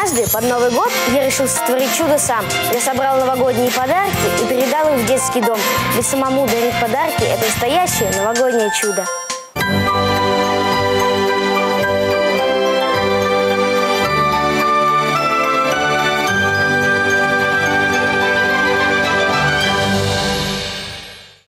Однажды, под Новый год, я решил сотворить чудо сам. Я собрал новогодние подарки и передал их в детский дом. Ведь самому дарить подарки – это настоящее новогоднее чудо.